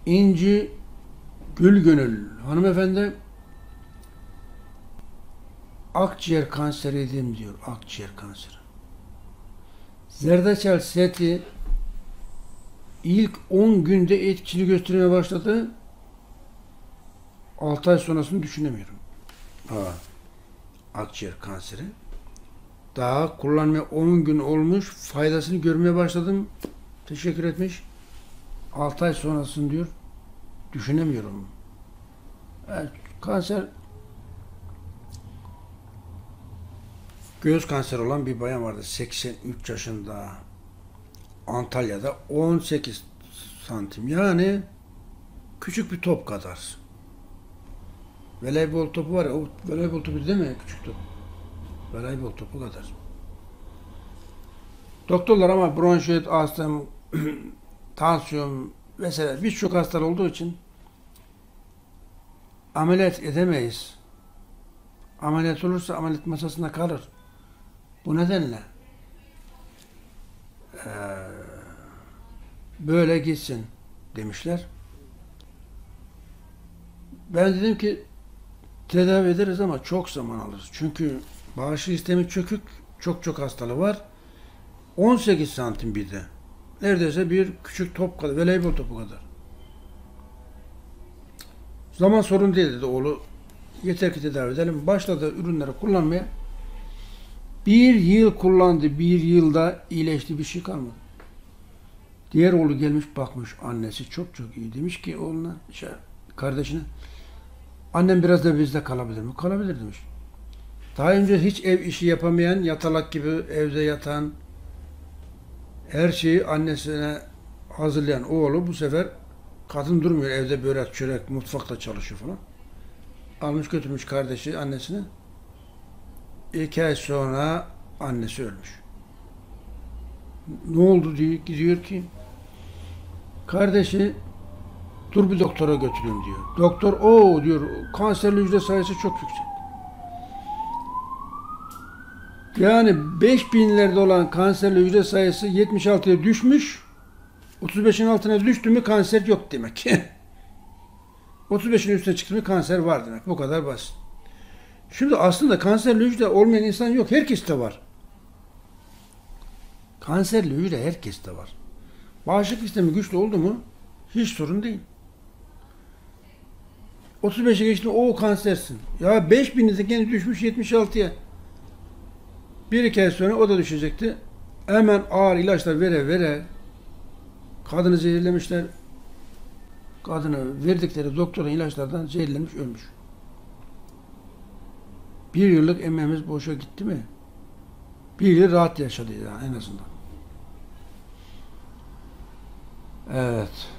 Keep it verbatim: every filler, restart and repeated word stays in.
İnci Gülgönül hanımefendi akciğer kanseriydim diyor. Akciğer kanseri. Zerdeçal seti ilk on günde etkisini göstermeye başladı. altı ay sonrasını düşünemiyorum. Ha, akciğer kanseri. Daha kullanmaya on gün olmuş. Faydasını görmeye başladım. Teşekkür etmiş. altı ay sonrasını diyor. Düşünemiyorum. Evet, kanser göğüs kanseri olan bir bayan vardı. seksen üç yaşında. Antalya'da on sekiz santim. Yani küçük bir top kadar. Voleybol topu var ya, o voleybol topu değil mi? Küçük top. Voleybol topu kadar. Doktorlar ama bronşit, astım, tansiyon vesaire birçok hastalık olduğu için ameliyat edemeyiz. Ameliyat olursa ameliyat masasında kalır. Bu nedenle ee, böyle gitsin demişler. Ben dedim ki tedavi ederiz ama çok zaman alır. Çünkü bağışıklık sistemi çökük, çok çok hastalığı var. on sekiz santim bir de. Neredeyse bir küçük top kadar, voleybol topu kadar. Zaman sorun değil dedi oğlu. Yeter ki tedavi edelim. Başladı ürünleri kullanmaya. Bir yıl kullandı. Bir yılda iyileşti, bir şey kalmadı. Diğer oğlu gelmiş bakmış. Annesi çok çok iyi. Demiş ki oğluna, şey, kardeşine, annem biraz da bizde kalabilir mi? Kalabilir demiş. Daha önce hiç ev işi yapamayan, yatalak gibi evde yatan, her şeyi annesine hazırlayan oğlu bu sefer kadın durmuyor. Evde börek, çörek, mutfakta çalışıyor falan. Almış götürmüş kardeşi annesine. İki ay sonra annesi ölmüş. Ne oldu diyor, gidiyor ki kardeşi dur bir doktora götüreyim diyor. Doktor o diyor kanserli hücre sayısı çok yüksek. Yani beş binlerde olan kanserli hücre sayısı yetmiş altıya düşmüş. otuz beşin altına düştü mü kanser yok demek. otuz beşin üstüne çıktı mı kanser var demek. Bu kadar basit. Şimdi aslında kanserli hücre olmayan insan yok. Herkeste var. Kanserli hücre herkeste var. Bağışıklık sistemi güçlü oldu mu hiç sorun değil. otuz beşe geçti o kansersin. Ya beş bindeki düşmüş yetmiş altıya. Bir iki ay sonra o da düşecekti. Hemen ağır ilaçlar vere vere kadını zehirlemişler. Kadına verdikleri doktorun ilaçlardan zehirlenmiş ölmüş. Bir yıllık emeğimiz boşa gitti mi? Bir yıl rahat yaşadı yani en azından. Evet.